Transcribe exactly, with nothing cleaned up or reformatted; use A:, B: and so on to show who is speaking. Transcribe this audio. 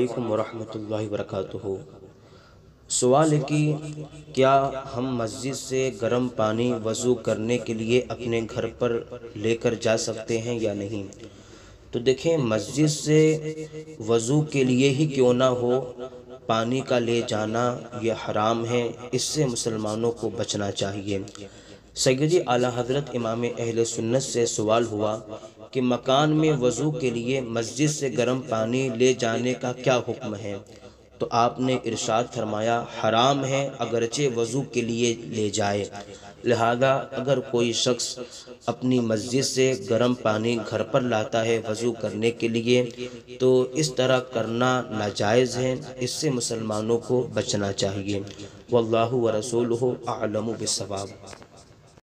A: علیکم ورحمۃ اللہ وبرکاتہ۔ سوال ہے کہ کیا ہم مسجد سے گرم پانی وضو کرنے کے لیے اپنے گھر پر لے کر جا سکتے ہیں یا نہیں؟ تو دیکھیں، مسجد سے وضو کے لیے ہی کیوں نہ ہو، پانی کا لے جانا یہ حرام ہے، اس سے مسلمانوں کو بچنا چاہیے۔ سیدی اعلیٰ حضرت امام اہل سنت سے سوال ہوا کہ مکان میں وضو کے لیے مسجد سے گرم پانی لے جانے کا کیا حکم ہے؟ تو آپ نے ارشاد فرمایا، حرام ہے اگرچہ وضو کے لیے لے جائے۔ لہذا اگر کوئی شخص اپنی مسجد سے گرم پانی گھر پر لاتا ہے وضو کرنے کے لیے تو اس طرح کرنا ناجائز ہے، اس سے مسلمانوں کو بچنا چاہیے۔ واللہ ورسولہ اعلم بالصواب۔